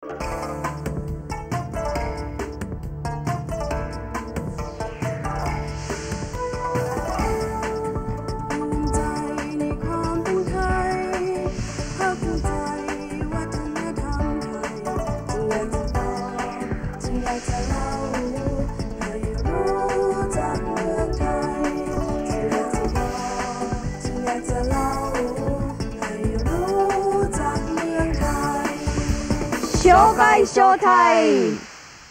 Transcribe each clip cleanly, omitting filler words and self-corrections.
紹介ショータイム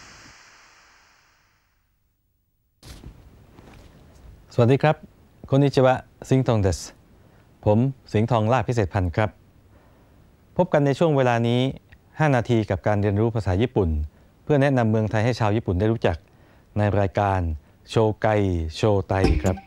สวัสดีครับこんにちはสิงห์ทองですผมสิงห์ทองลาภพิเศษพันธ์ครับพบกันในช่วงเวลานี้5นาทีกับการเรียนรู้ภาษาญี่ปุ่นเพื่อแนะนำเมืองไทยให้ชาวญี่ปุ่นได้รู้จักในรายการโชไกโชไตครับ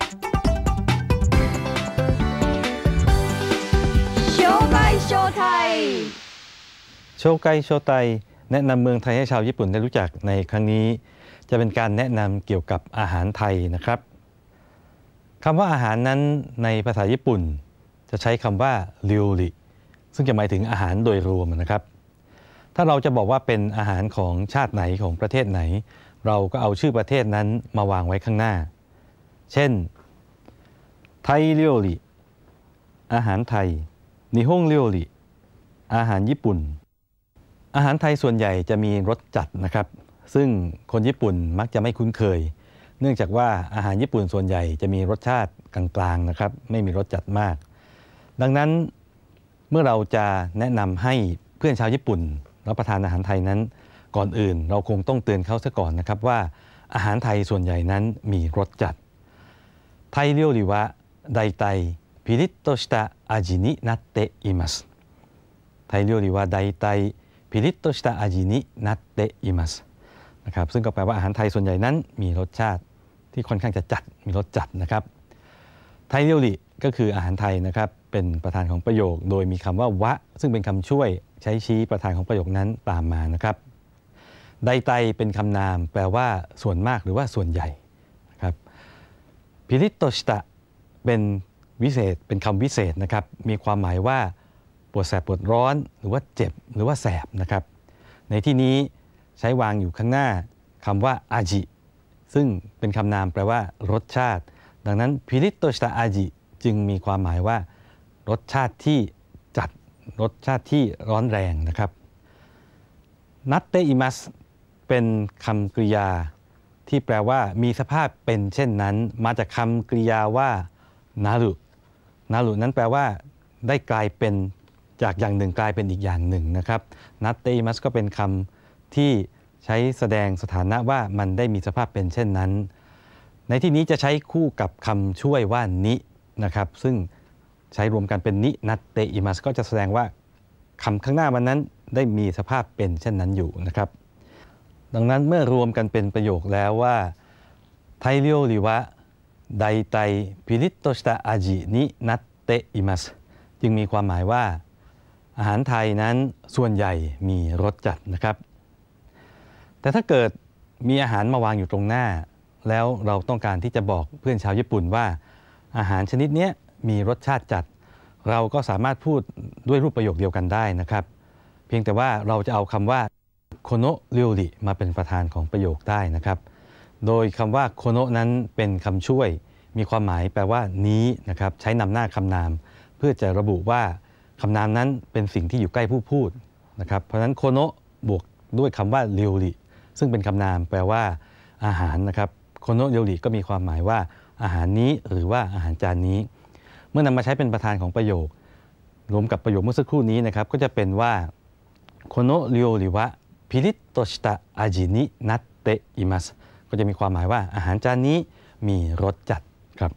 โชไกโชไทยโชไกโชไตแนะนำเมืองไทยให้ชาวญี่ปุ่นได้รู้จักในครั้งนี้จะเป็นการแนะนำเกี่ยวกับอาหารไทยนะครับคำว่าอาหารนั้นในภาษาญี่ปุ่นจะใช้คำว่าริวริซึ่งจะหมายถึงอาหารโดยรวมนะครับถ้าเราจะบอกว่าเป็นอาหารของชาติไหนของประเทศไหนเราก็เอาชื่อประเทศนั้นมาวางไว้ข้างหน้าเช่นไทยริวริอาหารไทยนิฮงริวริอาหารญี่ปุ่นอาหารไทยส่วนใหญ่จะมีรสจัดนะครับซึ่งคนญี่ปุ่นมักจะไม่คุ้นเคยเนื่องจากว่าอาหารญี่ปุ่นส่วนใหญ่จะมีรสชาติกลางๆนะครับไม่มีรสจัดมากดังนั้นเมื่อเราจะแนะนำให้เพื่อนชาวญี่ปุ่นรับประทานอาหารไทยนั้นก่อนอื่นเราคงต้องเตือนเขาซะก่อนนะครับว่าอาหารไทยส่วนใหญ่นั้นมีรสจัดไทย料理はだいたいピリッとした味になっていますไทย料理はだいたいピリッとした味になっていますนะครับซึ่งก็แปลว่าอาหารไทยส่วนใหญ่นั้นมีรสชาติที่ค่อนข้างจะจัดมีรสจัดนะครับไทยเรียวริก็คืออาหารไทยนะครับเป็นประธานของประโยคโดยมีคำว่าวะซึ่งเป็นคำช่วยใช้ชี้ประธานของประโยคนั้นตามมานะครับไดไตเป็นคำนามแปลว่าส่วนมากหรือว่าส่วนใหญ่นะครับพิริตโตชิตะเป็นวิเศษเป็นคำวิเศษนะครับมีความหมายว่าปวดแสบปวดร้อนหรือว่าเจ็บหรือว่าแสบนะครับในที่นี้ใช้วางอยู่ข้างหน้าคำว่าอาจิซึ่งเป็นคำนามแปลว่ารสชาติดังนั้นพิริตโตชิตะอาจิจึงมีความหมายว่ารสชาติที่จัดรสชาติที่ร้อนแรงนะครับนัตเตอิมัสเป็นคำกริยาที่แปลว่ามีสภาพเป็นเช่นนั้นมาจากคำกริยาว่านารุนารุนั้นแปลว่าได้กลายเป็นจากอย่างหนึ่งกลายเป็นอีกอย่างหนึ่งนะครับนัตเตอิมัสก็เป็นคำที่ใช้แสดงสถานะว่ามันได้มีสภาพเป็นเช่นนั้นในที่นี้จะใช้คู่กับคำช่วยว่านินะครับซึ่งใช้รวมกันเป็นนินัตเตอิมัสก็จะแสดงว่าคำข้างหน้ามันนั้นได้มีสภาพเป็นเช่นนั้นอยู่นะครับดังนั้นเมื่อรวมกันเป็นประโยคแล้วว่าไทยเรียวริวะไดไตพิริตโตชิตะอาจินินัตเตอิมัสจึงมีความหมายว่าอาหารไทยนั้นส่วนใหญ่มีรสจัดนะครับแต่ถ้าเกิดมีอาหารมาวางอยู่ตรงหน้าแล้วเราต้องการที่จะบอกเพื่อนชาวญี่ปุ่นว่าอาหารชนิดนี้มีรสชาติจัดเราก็สามารถพูดด้วยรูปประโยคเดียวกันได้นะครับเพียงแต่ว่าเราจะเอาคำว่าโคโนะเรียวริมาเป็นประธานของประโยคได้นะครับโดยคำว่าโคโนะนั้นเป็นคำช่วยมีความหมายแปลว่านี้นะครับใช้นำหน้าคำนามเพื่อจะระบุว่าคำนามนั้นเป็นสิ่งที่อยู่ใกล้ผู้พูดนะครับเพราะฉะนั้นโคโนะบวกด้วยคำว่าเรียวริซึ่งเป็นคำนามแปลว่าอาหารนะครับโคโนะเรียวริก็มีความหมายว่าอาหารนี้หรือว่าอาหารจานนี้เมื่อนำมาใช้เป็นประธานของประโยครวมกับประโยคเมื่อสักครู่นี้นะครับก็จะเป็นว่าโคโนะเรียวริวะพิริตโตชิตะอาจินินัตเตอิมัสก็จะมีความหมายว่าอาหารจานนี้มีรสจัดครับ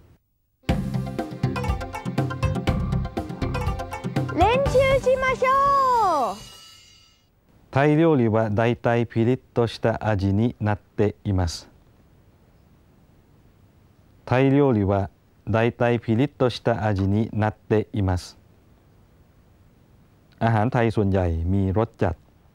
練習しましょうタイ料理はだいたいピリッとした味になっています。タイ料理はだいたいピリッとした味になっています。อาหารไทยส่วนใหญ่มีรสจัด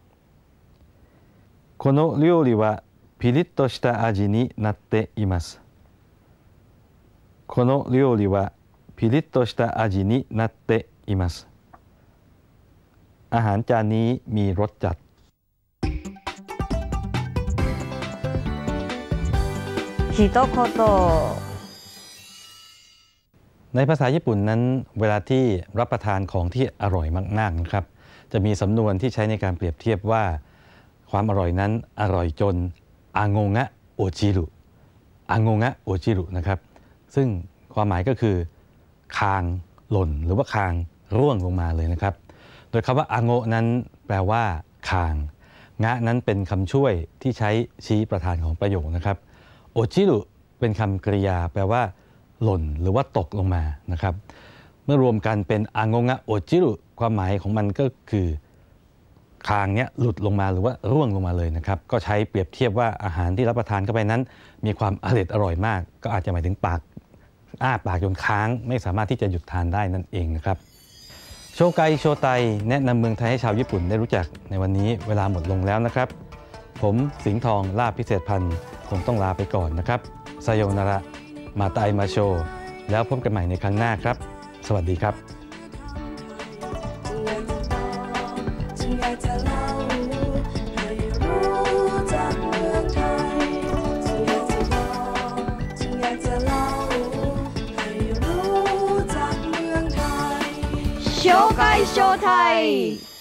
この料理はピリッとした味になっています。この料理はピリッとした味になっています。อาหารจานนี้มีรสจัด一言ในภาษาญี่ปุ่นนั้นเวลาที่รับประทานของที่อร่อยมากๆนะครับจะมีสำนวนที่ใช้ในการเปรียบเทียบว่าความอร่อยนั้นอร่อยจนอางงะโอจิรุอางงะโอจิรุนะครับซึ่งความหมายก็คือคางหล่นหรือว่าคางร่วงลงมาเลยนะครับโดยคำว่าอางโงนั้นแปลว่าคางงะนั้นเป็นคำช่วยที่ใช้ชี้ประธานของประโยคนะครับโอจิรุเป็นคำกริยาแปลว่าหล่นหรือว่าตกลงมานะครับเมื่อรวมกันเป็นอางงะโอจิรุความหมายของมันก็คือคางเนี้ยหลุดลงมาหรือว่าร่วงลงมาเลยนะครับก็ใช้เปรียบเทียบว่าอาหารที่รับประทานเข้าไปนั้นมีความอร่อยมากก็อาจจะหมายถึงปากอ้าปากจนค้างไม่สามารถที่จะหยุดทานได้นั่นเองนะครับโชไกโชไตแนะนำเมืองไทยให้ชาวญี่ปุ่นได้รู้จักในวันนี้เวลาหมดลงแล้วนะครับผมสิงห์ทองลาภพิเศษพันธ์คงต้องลาไปก่อนนะครับไซโยนาระมาตาไอมาโชแล้วพบกันใหม่ในครั้งหน้าครับสวัสดีครับ紹介ショータイム